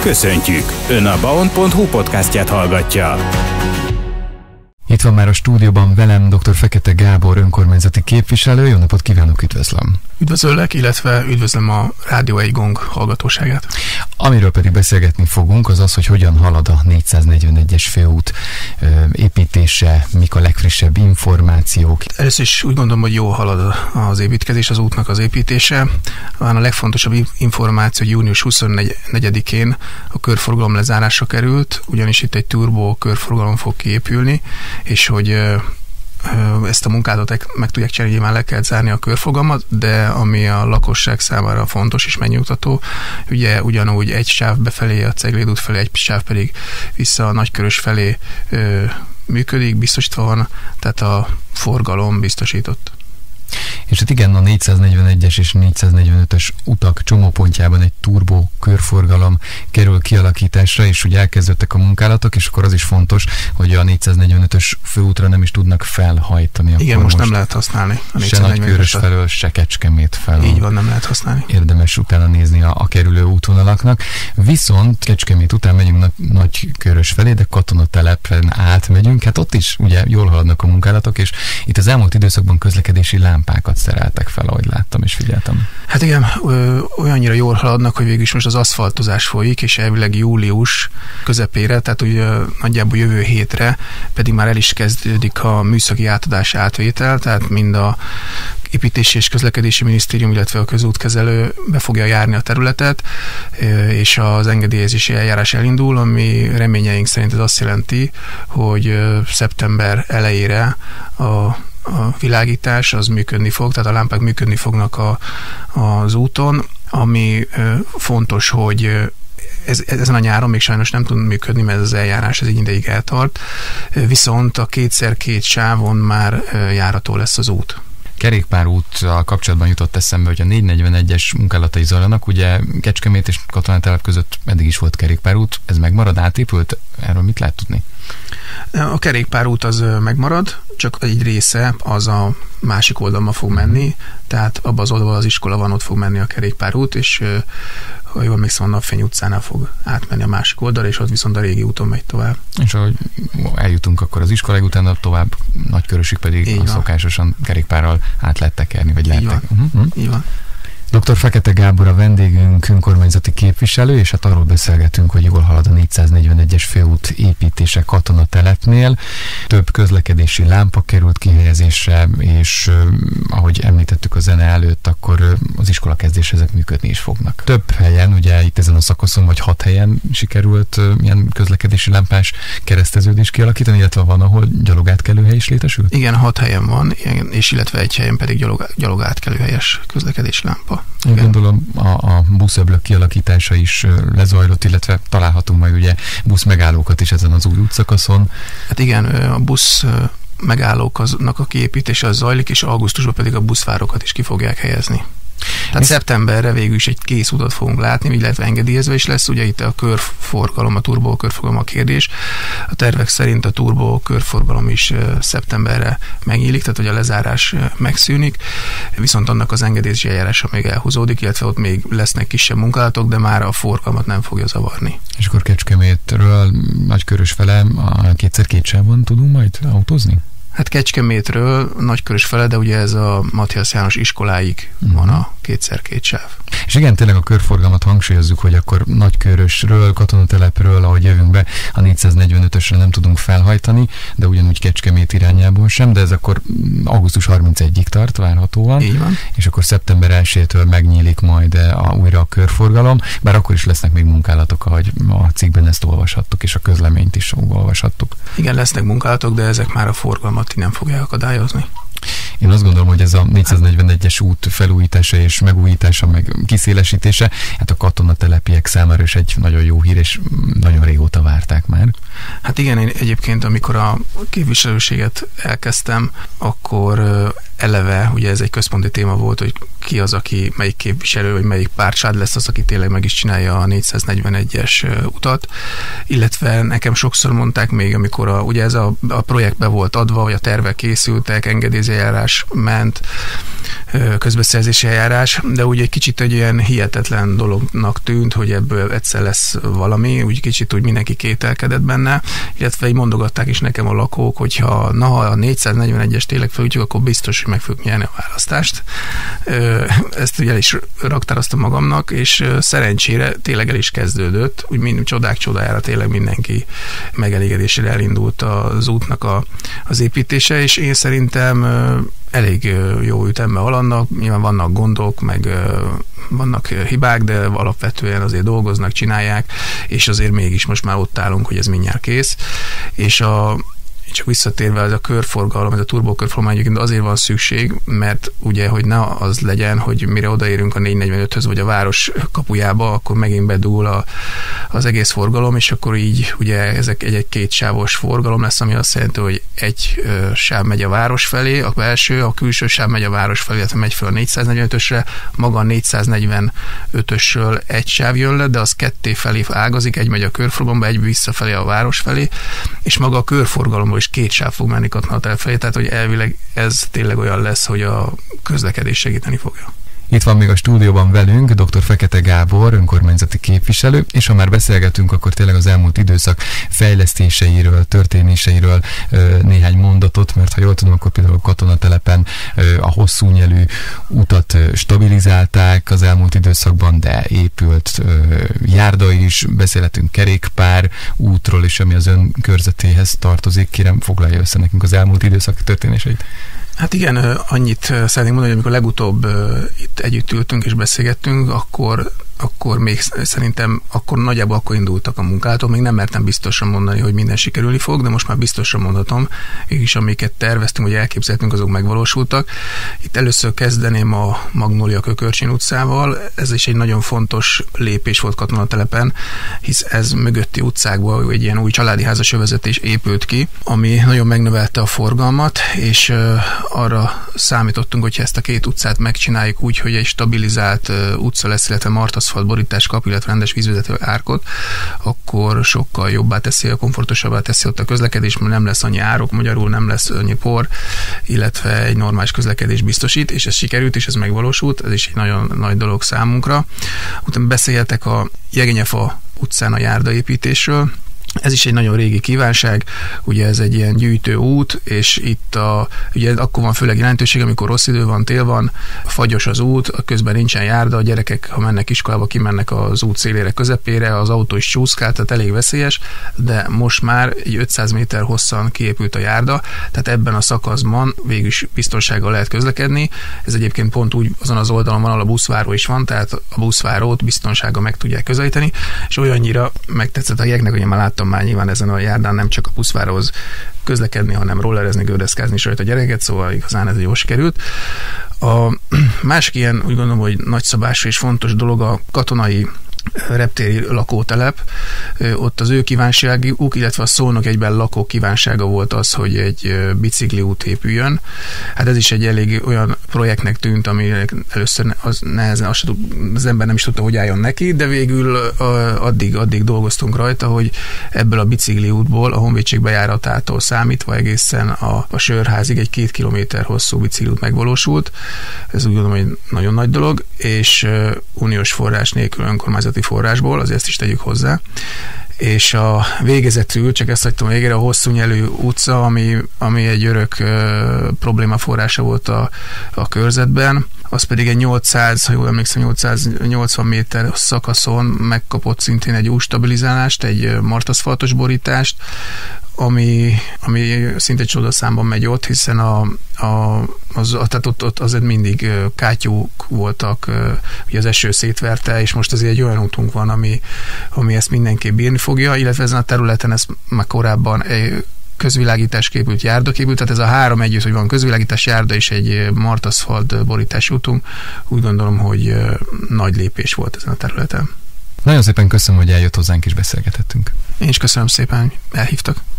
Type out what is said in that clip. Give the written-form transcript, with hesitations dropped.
Köszöntjük! Ön a baon.hu podcastját hallgatja. Itt van már a stúdióban velem dr. Fekete Gábor, önkormányzati képviselő. Jó napot kívánok, üdvözlöm! Üdvözöllek, illetve üdvözlöm a Rádió 1 Gong hallgatóságát. Amiről pedig beszélgetni fogunk, az az, hogy hogyan halad a 441-es főút építése, mik a legfrissebb információk. Először is úgy gondolom, hogy jól halad az építkezés, az útnak az építése. Van a legfontosabb információ, hogy június 24-én a körforgalom lezárásra került, ugyanis itt egy turbo körforgalom fog kiépülni, és hogy ezt a munkálatot meg tudják csinálni, nyilván le kell zárni a körforgalmat, de ami a lakosság számára fontos és megnyugtató, ugye ugyanúgy egy sáv befelé a Cegléd út felé, egy sáv pedig vissza a Nagykörös felé működik, biztosítva van, tehát a forgalom biztosított. És hát igen, a 441-es és 445-ös utak csomópontjában egy turbo körforgalom kerül kialakításra, és ugye elkezdődtek a munkálatok, és akkor az is fontos, hogy a 445-ös főútra nem is tudnak felhajtani. Igen, most nem lehet használni. Se Nagykörös felől, se Kecskemét felől. Így van, nem lehet használni. Érdemes utána nézni a kerülő útvonalaknak. Viszont Kecskemét után megyünk Nagykörös felé, de Katonatelepen átmegyünk. Hát ott is ugye jól haladnak a munkálatok, és itt az elmúlt időszakban közlekedési lámpákat szereltek fel, ahogy láttam és figyeltem. Hát igen, olyannyira jól haladnak, hogy végül is most az aszfaltozás folyik, és elvileg július közepére, tehát ugye nagyjából jövő hétre pedig már el is kezdődik a műszaki átadás átvétel, tehát mind a Építési és Közlekedési Minisztérium, illetve a közútkezelő be fogja járni a területet, és az engedélyezési eljárás elindul, ami reményeink szerint ez azt jelenti, hogy szeptember elejére a világítás az működni fog, tehát a lámpák működni fognak az úton, ami fontos, hogy ezen a nyáron még sajnos nem tud működni, mert ez az eljárás ez egy ideig eltart, viszont a 2x2 sávon már járható lesz az út. Kerékpárúttal kapcsolatban jutott eszembe, hogy a 441-es munkálatai zajlanak, ugye Kecskemét és Katonatelep között eddig is volt kerékpárút, ez megmarad, átépült? Erről mit lehet tudni? A kerékpárút az megmarad, csak egy része az a másik oldalma fog menni, tehát abban az oldalban az iskola van, ott fog menni a kerékpárút, és ha jól emlékszem, a Napfény utcánál fog átmenni a másik oldalra, és ott viszont a régi úton megy tovább. És ahogy eljutunk akkor az iskoláig, utána tovább Nagykörösig pedig szokásosan kerékpárral át lehet tekerni, vagy lehet tekerni. Így van. Dr. Fekete Gábor a vendégünk, önkormányzati képviselő, és hát arról beszélgetünk, hogy jól halad a 441-es főút építése Katonatelepnél. Több közlekedési lámpa került kihelyezésre, és ahogy említettük a zene előtt, akkor az iskola kezdés ezek működni is fognak. Több helyen, ugye itt ezen a szakaszon, vagy 6 helyen sikerült ilyen közlekedési lámpás kereszteződést kialakítani, illetve van, ahol gyalogátkelőhely is létesült? Igen, 6 helyen van, és illetve egy helyen pedig gyalogátkelőhelyes közlekedési lámpa. Én gondolom a buszöblök kialakítása is lezajlott, illetve találhatunk majd ugye busz megállókat is ezen az új útszakaszon. Hát igen, a busz megállóknak a kiépítése az zajlik, és augusztusban pedig a buszvárokat is ki fogják helyezni. Tehát szeptemberre végül is egy kész utat fogunk látni, illetve engedélyezve is lesz. Ugye itt a körforgalom, a turbo körforgalom a kérdés. A tervek szerint a turbo körforgalom is szeptemberre megnyílik, tehát hogy a lezárás megszűnik, viszont annak az engedélyezési eljárása még elhúzódik, illetve ott még lesznek kisebb munkálatok, de már a forgalmat nem fogja zavarni. És akkor Kecskemétről Nagykörös fele a 2x2 sávon tudunk majd autózni? Hát Kecskemétről Nagykörös fele, de ugye ez a Matthias János iskoláig van a 2x2 sáv. És igen, tényleg a körforgalmat hangsúlyozzuk, hogy akkor Nagykörösről, Katonatelepről, ahogy jövünk be, a 445-ösre nem tudunk felhajtani, de ugyanúgy Kecskemét irányából sem, de ez akkor augusztus 31-ig tart várhatóan. Így van. És akkor szeptember 1-től megnyílik majd újra a körforgalom, bár akkor is lesznek még munkálatok, ahogy a cikkben ezt olvashattuk, és a közleményt is olvashattuk. Igen, lesznek munkálatok, de ezek már a forgalmat nem fogják akadályozni. Én azt gondolom, hogy ez a 441-es út felújítása és megújítása, meg kiszélesítése, hát a katonatelepiek számára is egy nagyon jó hír, és nagyon régóta várták már. Hát igen, én egyébként, amikor a képviselőséget elkezdtem, akkor eleve, ugye ez egy központi téma volt, hogy ki az, aki, melyik képviselő, vagy melyik pártsád lesz az, aki tényleg meg is csinálja a 441-es utat, illetve nekem sokszor mondták még, amikor ugye ez a projektbe volt adva, vagy a tervek készültek, engedélyezés ment, közbeszerzési eljárás, de úgy egy kicsit egy ilyen hihetetlen dolognak tűnt, hogy ebből egyszer lesz valami, úgy kicsit úgy mindenki kételkedett benne, illetve így mondogatták is nekem a lakók, hogyha ha a 441-es tényleg felütjük, akkor biztos, hogy meg fogjuk nyerni a választást. Ezt ugye el is raktároztam magamnak, és szerencsére tényleg el is kezdődött, úgy mind csodák csodájára tényleg mindenki megelégedésére elindult az útnak az építése, és én szerintem elég jó ütemben haladnak, nyilván vannak gondok, meg vannak hibák, de alapvetően azért dolgoznak, csinálják, és azért mégis most már ott állunk, hogy ez mindjárt kész, és csak visszatérve ez a körforgalom, ez a turbokörforgalom egyébként azért van szükség, mert ugye, hogy ne az legyen, hogy mire odaérünk a 445-höz, vagy a város kapujába, akkor megint bedúl az egész forgalom, és akkor így ugye ezek egy kétsávos forgalom lesz, ami azt jelenti, hogy egy sáv megy a város felé, a belső, a külső sáv megy a város felé, illetve megy fel a 445-ösre, maga a 445-ösről egy sáv jön le, de az ketté felé ágazik, egy megy a körforgalomba, egy visszafelé a város felé, és maga a körforgalomból is két sáv fog menni Katonatel felé, tehát hogy elvileg ez tényleg olyan lesz, hogy a közlekedés segíteni fogja. Itt van még a stúdióban velünk dr. Fekete Gábor, önkormányzati képviselő, és ha már beszélgetünk, akkor tényleg az elmúlt időszak fejlesztéseiről, történéseiről néhány mondatot, mert ha jól tudom, akkor például Katonatelepen a hosszú nyelű utat stabilizálták az elmúlt időszakban, de épült járda is, beszélhetünk kerékpár útról is, ami az ön körzetéhez tartozik. Kérem, foglalja össze nekünk az elmúlt időszak történéseit. Hát igen, annyit szeretnénk mondani, hogy amikor legutóbb itt együtt ültünk és beszélgettünk, akkor még szerintem nagyjából akkor indultak a munkálatok, még nem mertem biztosan mondani, hogy minden sikerülni fog, de most már biztosan mondhatom, és amiket terveztünk, vagy elképzeltünk, azok megvalósultak. Itt először kezdeném a Magnólia Kökörcsén utcával, ez is egy nagyon fontos lépés volt Katonatelepen, hisz ez mögötti utcákban egy ilyen új családi házas övezetés épült ki, ami nagyon megnövelte a forgalmat, és arra számítottunk, hogyha ezt a két utcát megcsináljuk úgy, hogy egy stabilizált utca lesz, illetve martaszfalt borítás kap, illetve rendes vízvezető árkot, akkor sokkal jobbá teszi, komfortosabbá teszi ott a közlekedés, mert nem lesz annyi árok, magyarul nem lesz annyi por, illetve egy normális közlekedés biztosít, és ez sikerült, és ez megvalósult, ez is egy nagyon nagy dolog számunkra. Utána beszéltek a Jegenyefa utcán a járdaépítésről. Ez is egy nagyon régi kívánság, ugye ez egy ilyen gyűjtő út, és itt ugye akkor van főleg jelentőség, amikor rossz idő van, tél van, fagyos az út, közben nincsen járda, a gyerekek, ha mennek iskolába, kimennek az út szélére, közepére, az autó is csúszkál, tehát elég veszélyes, de most már egy 500 méter hosszan kiépült a járda, tehát ebben a szakaszban végül is biztonsággal lehet közlekedni. Ez egyébként pont úgy azon az oldalon van, ahol a buszváró is van, tehát a buszvárót biztonsággal meg tudják közelíteni, és olyannyira megtetszett a jegnek, hogy én már láttam már nyilván ezen a járdán nem csak a buszváróhoz közlekedni, hanem rollerezni, gördeszkázni is rajta a gyereket, szóval igazán ez jól sikerült. A másik ilyen, úgy gondolom, hogy nagyszabású és fontos dolog a katonai reptéri lakótelep. Ott az ő kívánságuk, illetve a Szolnok egyben lakó kívánsága volt az, hogy egy bicikliút épüljön. Hát ez is egy elég olyan projektnek tűnt, ami először nehezen, az ember nem is tudta, hogy álljon neki, de végül addig dolgoztunk rajta, hogy ebből a bicikliútból, a Honvédség bejáratától számítva egészen a Sörházig egy 2 kilométer hosszú bicikliút megvalósult. Ez úgy gondolom, hogy nagyon nagy dolog, és uniós forrás nélkül, önkormányzati forrásból, azért ezt is tegyük hozzá. És a végezetül, csak ezt hagytam végére, a hosszú nyelű utca, ami egy örök probléma forrása volt a körzetben, az pedig egy 800, ha jól emlékszem, 880 méter szakaszon megkapott szintén egy új stabilizálást, egy martaszfaltos borítást, ami szinte csodaszámban megy ott, hiszen tehát ott azért mindig kátyúk voltak, ugye az eső szétverte, és most azért egy olyan útunk van, ami ezt mindenképp bírni fogja, illetve ezen a területen ez már korábban közvilágítás képült, járda képült, tehát ez a három együtt, hogy van közvilágítás, járda és egy martaszfalt borítási útunk, úgy gondolom, hogy nagy lépés volt ezen a területen. Nagyon szépen köszönöm, hogy eljött hozzánk és beszélgethettünk. Én is köszönöm szépen, hogy elhívtak.